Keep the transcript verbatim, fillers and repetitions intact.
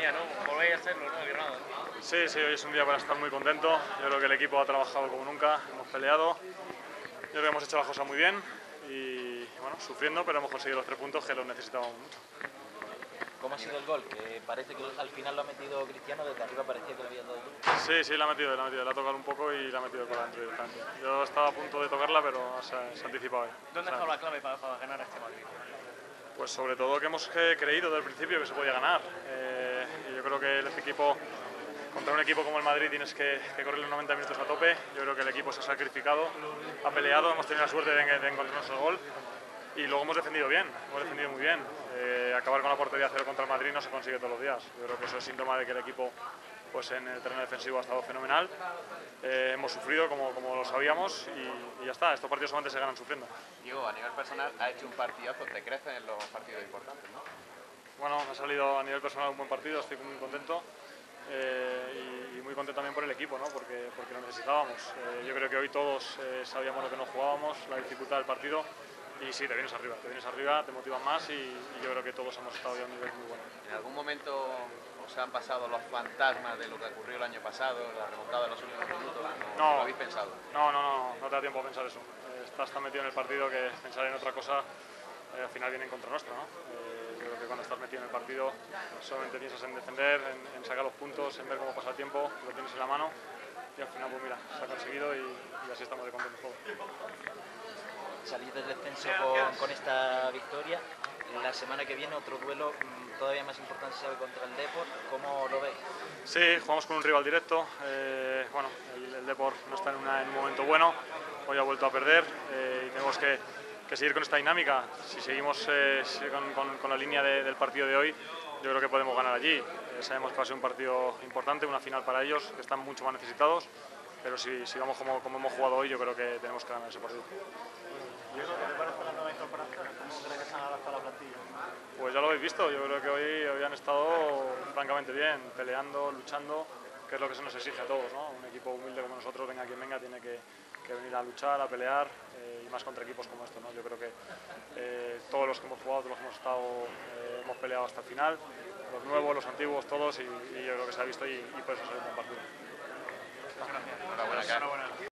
día, ¿no? Volvéis a hacerlo, ¿no? Granada. Sí, sí, hoy es un día para estar muy contento. Yo creo que el equipo ha trabajado como nunca, hemos peleado. Yo creo que hemos hecho las cosas muy bien y, bueno, sufriendo, pero hemos conseguido los tres puntos que los necesitábamos mucho. ¿Cómo ha sido el gol? Que parece que al final lo ha metido Cristiano, desde arriba parecía que lo había dado tú. Sí, sí, la ha metido, la ha metido, la ha tocado un poco y la ha metido por dentro directamente. Yo estaba a punto de tocarla, pero se, se ha anticipado ahí. ¿Dónde ha estado la clave para, para ganar a este Madrid? Pues sobre todo que hemos creído desde el principio que se podía ganar. Eh, y yo creo que este equipo, contra un equipo como el Madrid, tienes que, que correr los noventa minutos a tope. Yo creo que el equipo se ha sacrificado, ha peleado, hemos tenido la suerte de, de encontrarnos el gol. Y luego hemos defendido bien, hemos defendido muy bien. Eh, acabar con la portería cero contra el Madrid no se consigue todos los días. Yo creo que eso es síntoma de que el equipo, pues, en el terreno defensivo ha estado fenomenal. Eh, hemos sufrido como, como lo sabíamos y, y ya está, estos partidos solamente se ganan sufriendo. Diego, a nivel personal, ha hecho un partidazo, te crece en los partidos importantes, ¿no? Bueno, ha salido a nivel personal un buen partido, estoy muy contento. Eh, y, y muy contento también por el equipo, ¿no? porque, porque lo necesitábamos. Eh, yo creo que hoy todos eh, sabíamos lo que nos jugábamos, la dificultad del partido. Y sí, te vienes arriba, te vienes arriba, te motivan más y, y yo creo que todos hemos estado ya a un nivel muy bueno. ¿En algún momento os han pasado los fantasmas de lo que ocurrió el año pasado, la remontada de los últimos minutos? ¿No, no lo habéis pensado? No, no, no, no te da tiempo a pensar eso. Eh, estás tan metido en el partido que pensar en otra cosa eh, al final viene en contra nuestra, ¿no? Eh, yo creo que cuando estás metido en el partido solamente piensas en defender, en, en sacar los puntos, en ver cómo pasa el tiempo, lo tienes en la mano y al final, pues mira, se ha conseguido y, y así estamos de contentos todos. Salir del descenso con, con esta victoria. La semana que viene otro duelo mmm, todavía más importante, se sabe, contra el Depor. ¿Cómo lo veis? Sí, jugamos con un rival directo. Eh, bueno, el, el Depor no está en, una, en un momento bueno. Hoy ha vuelto a perder eh, y tenemos que, que seguir con esta dinámica. Si seguimos eh, con, con, con la línea de, del partido de hoy, yo creo que podemos ganar allí. Eh, sabemos que va a ser un partido importante, una final para ellos, que están mucho más necesitados. Pero si, si vamos como, como hemos jugado hoy, yo creo que tenemos que ganar ese partido. ¿Y eso qué te parece la nueva incorporación? ¿Cómo se cree que se han adaptado a la plantilla? Pues ya lo habéis visto, yo creo que hoy, hoy han estado francamente bien, peleando, luchando, que es lo que se nos exige a todos, ¿no? Un equipo humilde como nosotros, venga quien venga, tiene que, que venir a luchar, a pelear, eh, y más contra equipos como estos, ¿no? Yo creo que eh, todos los que hemos jugado, todos los que hemos estado, eh, hemos peleado hasta el final, los nuevos, los antiguos, todos, y, y yo creo que se ha visto y, y por eso es un buen partido. Muchas gracias. Enhorabuena,